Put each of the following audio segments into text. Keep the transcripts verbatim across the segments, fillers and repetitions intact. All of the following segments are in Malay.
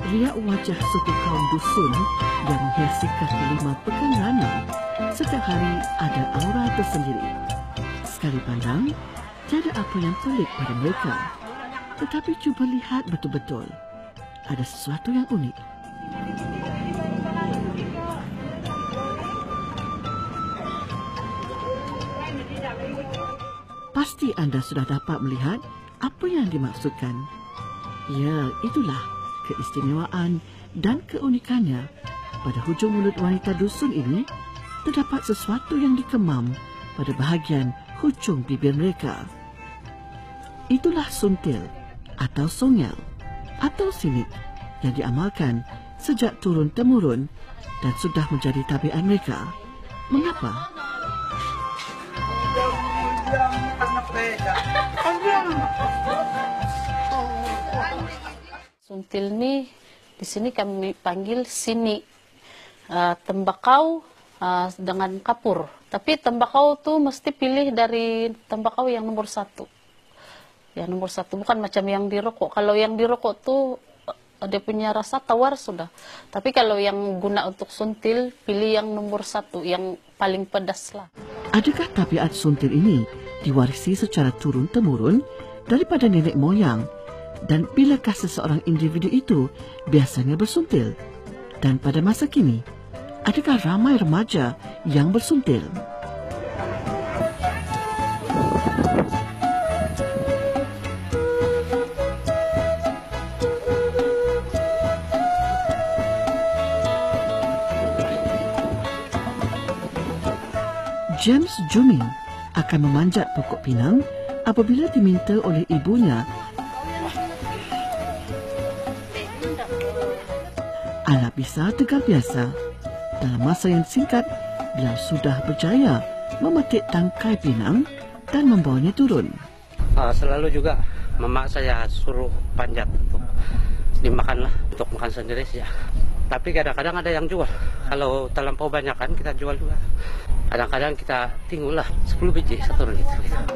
Riak wajah suku kaum dusun yang menghiasi kaki lima pekan ranau setiap hari ada aura tersendiri. Sekali pandang, tiada apa yang pelik pada mereka. Tetapi cuba lihat betul-betul. Ada sesuatu yang unik. Pasti anda sudah dapat melihat apa yang dimaksudkan. Ya, itulah keistimewaan dan keunikannya. Pada hujung mulut wanita dusun ini, terdapat sesuatu yang dikemam pada bahagian hujung bibir mereka. Itulah suntil atau songel atau sinik yang diamalkan sejak turun-temurun dan sudah menjadi tabiat mereka. Mengapa? Suntil ni di sini kami panggil sini, uh, tembakau uh, dengan kapur. Tapi tembakau tu mesti pilih dari tembakau yang nomor satu. Yang nomor satu bukan macam yang dirokok. Kalau yang dirokok tu uh, dia punya rasa tawar sudah. Tapi kalau yang guna untuk suntil pilih yang nomor satu, yang paling pedas lah. Adakah tabiat suntil ini diwarisi secara turun-temurun daripada nenek moyang? Dan bilakah seseorang individu itu biasanya bersuntil? Dan pada masa kini, adakah ramai remaja yang bersuntil? James Juming akan memanjat pokok pinang apabila diminta oleh ibunya. Anak bisa tegar biasa. Dalam masa yang singkat, beliau sudah berjaya memetik tangkai pinang dan membawanya turun. Uh, selalu juga mama saya suruh panjat untuk dimakanlah, untuk makan sendiri saja. Tapi kadang-kadang ada yang jual. Kalau terlampau banyak kan kita jual juga. Kadang-kadang kita tinggallah sepuluh biji satu ringgit.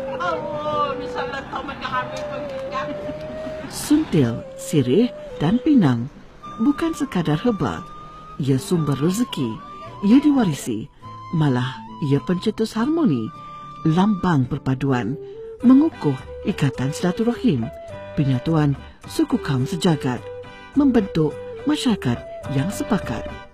Suntil, sirih dan pinang bukan sekadar herba. Ia sumber rezeki. Ia diwarisi. Malah ia pencetus harmoni, lambang perpaduan, mengukuh ikatan silaturahim, penyatuan suku kaum sejagat, membentuk masyarakat yang sepakat.